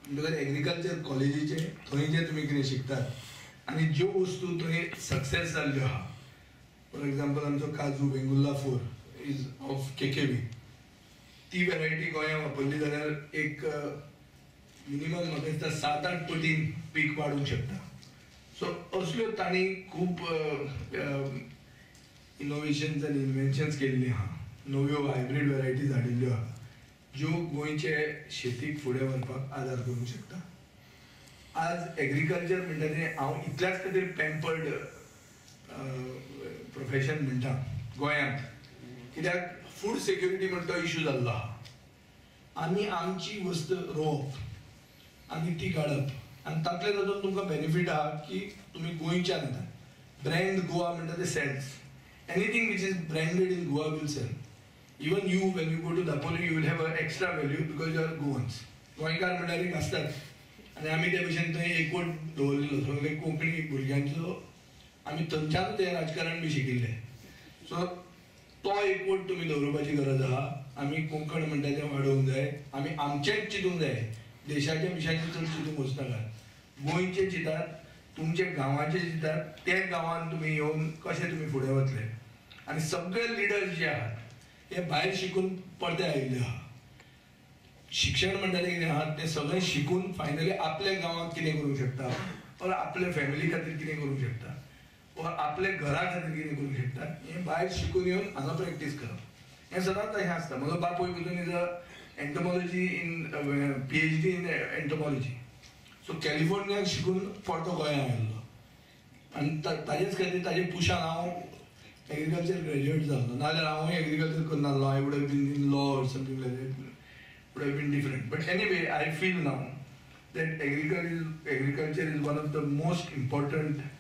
म्हणटकच एग्रीकल्चर कॉलेजीचे थंय जे तुमी कितें शिकतात आनी ज्यो वस्तू थंय सक्सेस जाल्ल्यो आहा, फॉर एग्जाम्पल आमचो काजू वेंगुल्ला 4 इज ऑफ केकेवी, ती वेरायटी गोंयांत वापरली जाल्यार एक मिनिमम म्हाका दिसता 7-8 पटीन पीक वाडूंक शकता. सो असल्यो तांणी खूब इनोव्हेशन्स आनी इन्व्हेन्शन्स केल्ली आहा, नव्यो हायब्रीड वेरायटीज हाडिल्ल्यो आहा ज्यो गोंयचे शेतीक फुडें व्हरपाक आदार करूंक शकता. आज एग्रीकल्चर म्हणटा तें हांव इतल्याच खातीर पॅम्पर्ड प्रोफेशन म्हणटा गोंयांत, कित्याक फूड सेक्युरिटी म्हणटा तो इशू जाल्लो आहा. आमी आमची वस्त रोवप आनी ती काडप आनी तातले तातूंत तुमकां बेनिफीट आहा की तुमी गोंयच्यान येता. ब्रँड गोवा म्हणटा ते sells. Anything which is branded in Goa will sell. Even you when you go to Dapoli you will have a extra value because you are Goans. गोंयकार म्हणल्यार एक आसतात आनी आमी त्या भशेन थंय एकवट दवरलेलो सगळे कोंकणी भुरग्यांचो आमी थंयच्यानूच हें राजकारण बी शिकिल्लें. सो तो एकवट तुमी दवरपाची गरज आहा. आमी कोंकण म्हणटा तें वाडोवंक जाय. आमी आमचेंच चिंतूंक जाय, देशाच्या विशयाचें चड चिंतूंक वचनाकात. गोंयचें चिंतात, तुमचे गांवाचें चिंतात, त्या गांवांत तुमी येवन कशें तुमी फुडें वतले. आनी सगळे लिडर्स जे आहात हे भायर शिकून परते आयिल्ले आहा. शिक्षण म्हणटा तें कितें आहा तें सगळें शिकून फायनली आपल्या गांवांत कितें करूंक शकता, वा आपल्या फॅमिली खातीर कितें करूंक शकता, वा आपल्या घरा खातीर कितें करूंक शकता हें भायर शिकून येवन हांगा प्रॅक्टीस करप. हें सदांच हें आसता. म्हजो बापूय पसून is a entomology in PhD in entomology. So कॅलिफोर्नियाक शिकून परतो गोंयांत आयिल्लो आनी ताजेच खातीर ताजे पुशान हांव एग्रीकल्चर ग्रॅज्युएट जाल्लो. नाजाल्यार हांवूय एग्रीकल्चर करनासलो. I would have been in law or something like that. Would have been different. But anyway I feel now that agriculture is one of the most important